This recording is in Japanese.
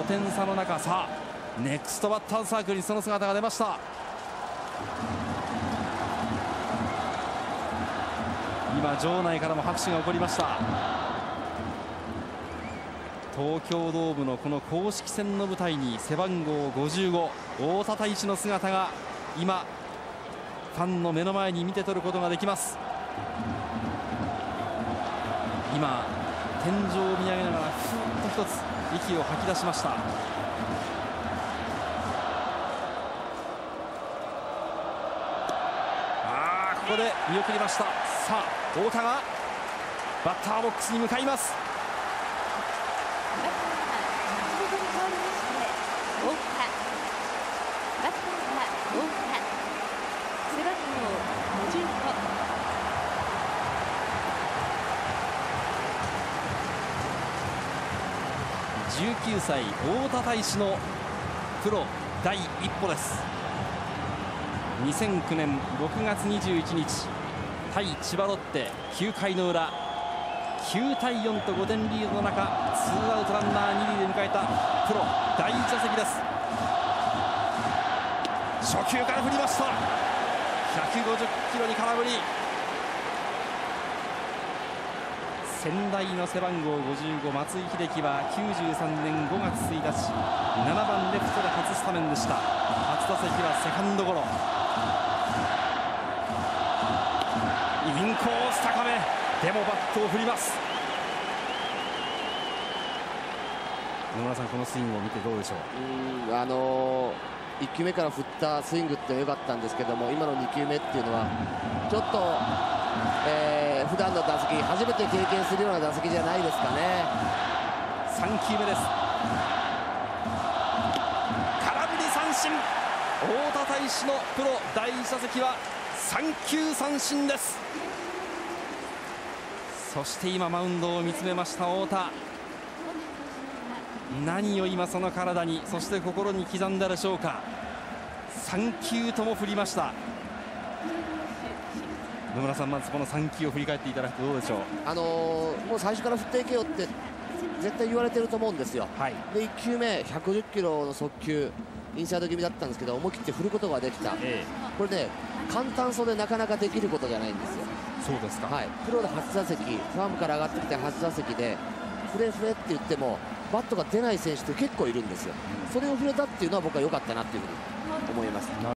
点差の中、さあネクストバッターズサークルにその姿が出ました。今場内からも拍手が起こりました。東京ドームのこの公式戦の舞台に背番号55大田太一の姿が今ファンの目の前に見て取ることができます。今天井を見上げながらふっと一つ息を吐き出しました。ここで見送りました。さあ太田がバッターボックスに向かいます。19歳太田太一のプロ第一歩です。2009年6月21日対千葉ロッテ9回の裏9対4と5点リードの中ツーアウトランナー2塁で迎えたプロ第1打席です。初球から振りました。150キロに空振り。仙台の背番号55松井秀喜は93年5月1日7番レフトで初スタメンでした。初打席はセカンドゴロ。インコース高めでもバットを振ります。野村さん、このスイングを見てどうでしょう。 1球目から振ったスイングって良かったんですけども、今の2球目っていうのはちょっと、普段の打席初めて経験するような打席じゃないですかね。 3球目です。空振り三振。太田太一のプロ第1打席は3球三振です。そして今マウンドを見つめました太田。何を今その体にそして心に刻んだでしょうか。3球とも振りました。野村さん、まずこの3球を振り返っていただくとどうでしょう。 もう最初から振っていけよって絶対言われてると思うんですよ、はい、で1球目150キロの速球インサイド気味だったんですけど思い切って振ることができた、これね簡単そうでなかなかできることじゃないんですよ。 そうですか、 はい、プロで初打席ファームから上がってきて初打席で振れ振れって言ってもバットが出ない選手って結構いるんですよ。それを振れたっていうのは僕は良かったなっていうふうに思います。